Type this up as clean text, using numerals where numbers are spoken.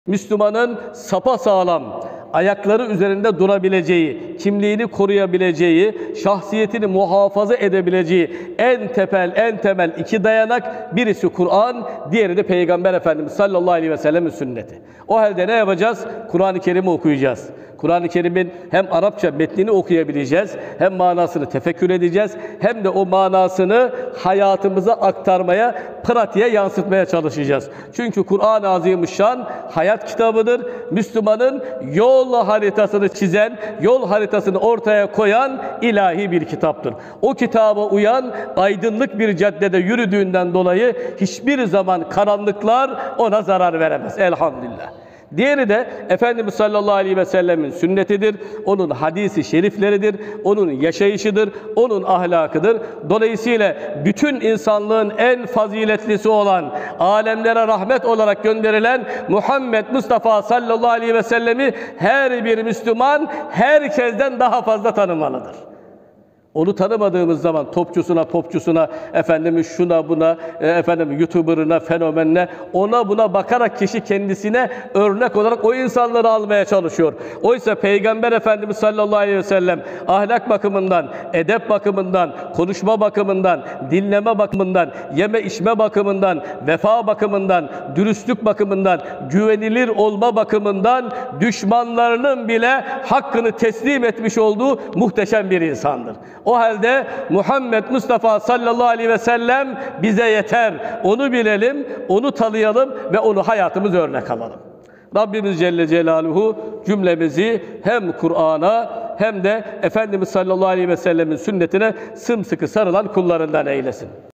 Müslümanın sapasağlam, ayakları üzerinde durabileceği, kimliğini koruyabileceği, şahsiyetini muhafaza edebileceği en temel iki dayanak, birisi Kur'an, diğeri de Peygamber Efendimiz sallallahu aleyhi ve sellem'in sünneti. O halde ne yapacağız? Kur'an-ı Kerim'i okuyacağız. Kur'an-ı Kerim'in hem Arapça metnini okuyabileceğiz, hem manasını tefekkür edeceğiz, hem de o manasını hayatımıza aktarmaya, pratiğe yansıtmaya çalışacağız. Çünkü Kur'an-ı Azimüşşan hayat kitabıdır. Müslümanın yol haritasını çizen, yol haritasını ortaya koyan ilahi bir kitaptır. O kitaba uyan, aydınlık bir caddede yürüdüğünden dolayı hiçbir zaman karanlıklar ona zarar veremez. Elhamdülillah. Diğeri de Efendimiz sallallahu aleyhi ve sellemin sünnetidir, onun hadisi şerifleridir, onun yaşayışıdır, onun ahlakıdır. Dolayısıyla bütün insanlığın en faziletlisi olan, alemlere rahmet olarak gönderilen Muhammed Mustafa sallallahu aleyhi ve sellemi her bir Müslüman herkesten daha fazla tanımalıdır. Onu tanımadığımız zaman topçusuna, popçusuna, şuna buna, YouTuber'ına, fenomenine, ona buna bakarak kişi kendisine örnek olarak o insanları almaya çalışıyor. Oysa Peygamber Efendimiz sallallahu aleyhi ve sellem ahlak bakımından, edep bakımından, konuşma bakımından, dinleme bakımından, yeme içme bakımından, vefa bakımından, dürüstlük bakımından, güvenilir olma bakımından düşmanlarının bile hakkını teslim etmiş olduğu muhteşem bir insandır. O halde Muhammed Mustafa sallallahu aleyhi ve sellem bize yeter. Onu bilelim, onu tanıyalım ve onu hayatımız örnek alalım. Rabbimiz Celle Celaluhu cümlemizi hem Kur'an'a hem de Efendimiz sallallahu aleyhi ve sellemin sünnetine sımsıkı sarılan kullarından eylesin.